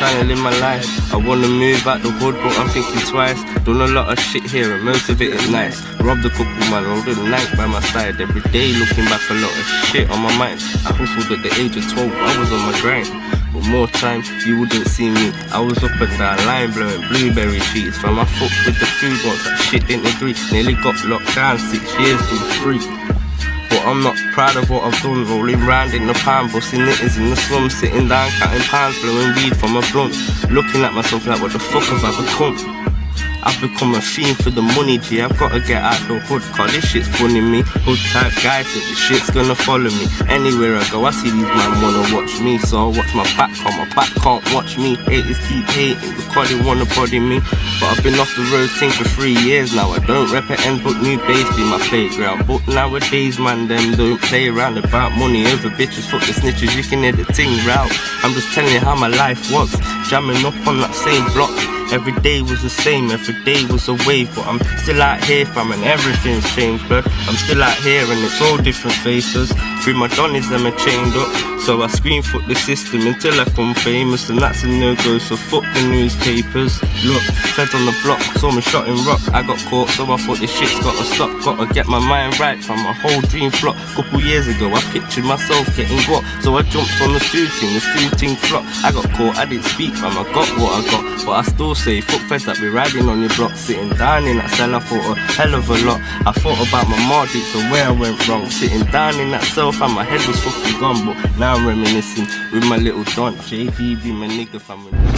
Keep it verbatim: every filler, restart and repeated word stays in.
trying to live my life. I wanna move out the hood, but I'm thinking twice. Done a lot of shit here and most of it is nice. Robbed a couple man, rolled a night by my side. Every day looking back, a lot of shit on my mind. I hustled at the age of twelve, I was on my grind. But more time, you wouldn't see me. I was up and down line blowing blueberry sheets. From my foot with the food once, that shit didn't agree. Nearly got locked down, six years to free. But I'm not proud of what I've done. Rolling round in the palm, busting knitters in the slum, sitting down, counting pounds, blowing weed from a blunt. Looking at myself like, what the fuck have I become? I've become a fiend for the money, G. I've gotta get out the hood, cause this shit's bunning me. Hood type guy, so this shit's gonna follow me. Anywhere I go, I see these man wanna watch me. So I watch my back, cause my back can't watch me. Haters keep hating, because they wanna body me. But I've been off the road thing for three years now. I don't rep it ends, but new base be my playground. But nowadays, man, them don't play around about money over bitches. Fuck the snitches, you can hear the ting route. I'm just telling you how my life was. Jamming up on that same block. Every day was the same, every day was a wave. But I'm still out here, fam, and everything's changed, blood. I'm still out here and it's all different faces. Through my donnies, them are chained up. So I scream fuck the system until I come famous. And that's a no-go, so fuck the newspapers. Look, feds on the block, saw me shot in rock. I got caught, so I thought this shit's gotta stop. Gotta get my mind right, fam, my whole dream flop. Couple years ago, I pictured myself getting got. So I jumped on the food thing, the food thing flop. I got caught, I didn't speak, fam, I got what I got. But I still say, fuck feds that be riding on your block. Sitting down in that cell, I thought a hell of a lot. I thought about my margits and where I went wrong. Sitting down in that cell, fam, my head was fucking gone. But now I'm reminiscing with my little Don. J D be my nigga, fam.